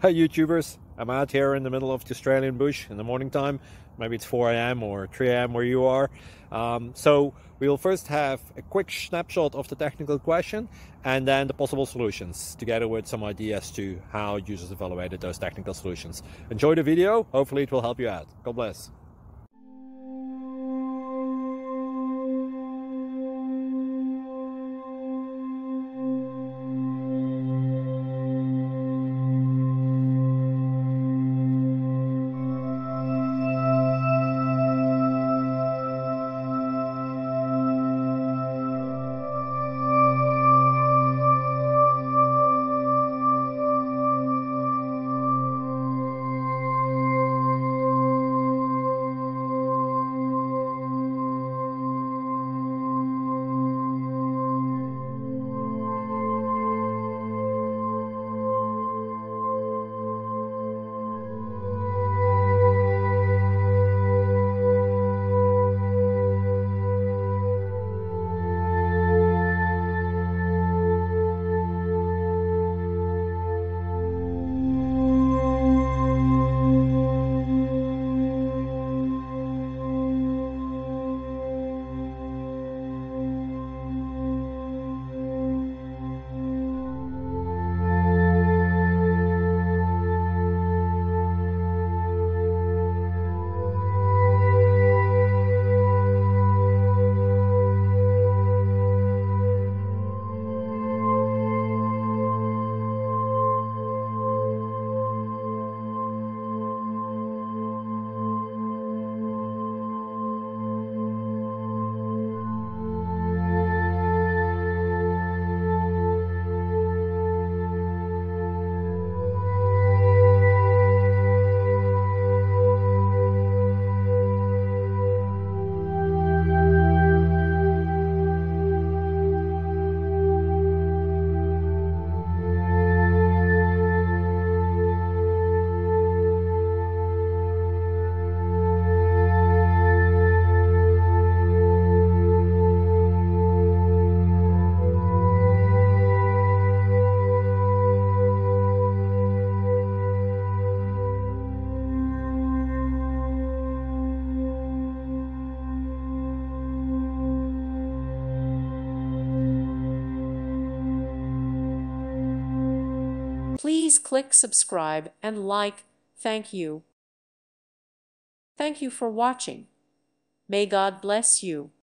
Hi YouTubers, I'm out here in the middle of the Australian bush in the morning time. Maybe it's 4 a.m. or 3 a.m. where you are. So we will first have a quick snapshot of the technical question and then the possible solutions, together with some ideas to how users evaluated those technical solutions. Enjoy the video, hopefully it will help you out. God bless. Please click subscribe and like. Thank you. Thank you for watching. May God bless you.